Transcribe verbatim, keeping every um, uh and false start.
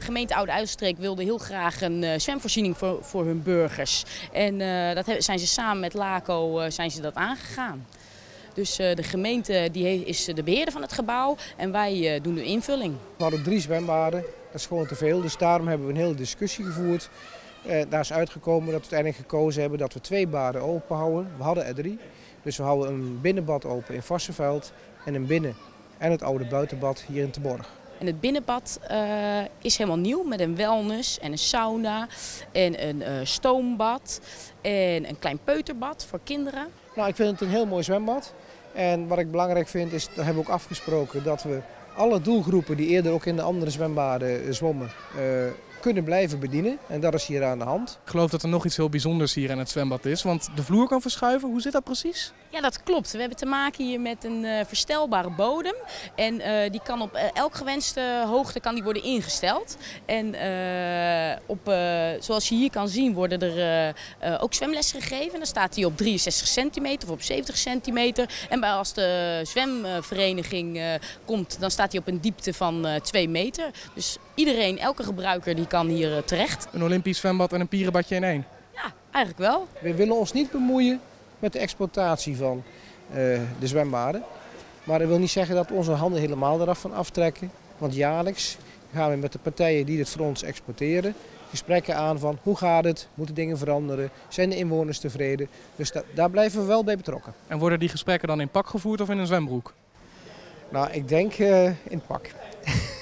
gemeente Oude-IJsselstreek wilde heel graag een uh, zwemvoorziening voor, voor hun burgers. En uh, dat zijn ze samen met LACO uh, zijn ze dat aangegaan. Dus uh, de gemeente die is de beheerder van het gebouw en wij uh, doen de invulling. We hadden drie zwembaden, dat is gewoon te veel. Dus daarom hebben we een hele discussie gevoerd. Uh, daar is uitgekomen dat we uiteindelijk gekozen hebben dat we twee baden open houden. We hadden er drie. Dus we houden een binnenbad open in Varsseveld en een binnen- en het oude buitenbad hier in Terborg. En het binnenbad uh, is helemaal nieuw met een wellness en een sauna en een uh, stoombad en een klein peuterbad voor kinderen. Nou, ik vind het een heel mooi zwembad. En wat ik belangrijk vind is, daar hebben we ook afgesproken, dat we alle doelgroepen die eerder ook in de andere zwembaden zwommen, uh, kunnen blijven bedienen. En dat is hier aan de hand. Ik geloof dat er nog iets heel bijzonders hier in het zwembad is, want de vloer kan verschuiven. Hoe zit dat precies? Ja, dat klopt. We hebben te maken hier met een uh, verstelbare bodem. En uh, die kan op uh, elk gewenste hoogte kan die worden ingesteld. En uh, op, uh, zoals je hier kan zien worden er uh, uh, ook zwemlessen gegeven. Dan staat hij op drieënzestig centimeter of op zeventig centimeter. En bij, als de zwemvereniging uh, komt, dan staat hij op een diepte van uh, twee meter. Dus iedereen, elke gebruiker, die kan hier uh, terecht. Een Olympisch zwembad en een pierenbadje in één? Ja, eigenlijk wel. We willen ons niet bemoeien met de exploitatie van uh, de zwembaden. Maar dat wil niet zeggen dat we onze handen helemaal eraf van aftrekken. Want jaarlijks gaan we met de partijen die dit voor ons exporteren gesprekken aan van hoe gaat het, moeten dingen veranderen, zijn de inwoners tevreden. Dus da daar blijven we wel bij betrokken. En worden die gesprekken dan in pak gevoerd of in een zwembroek? Nou, ik denk uh, in pak.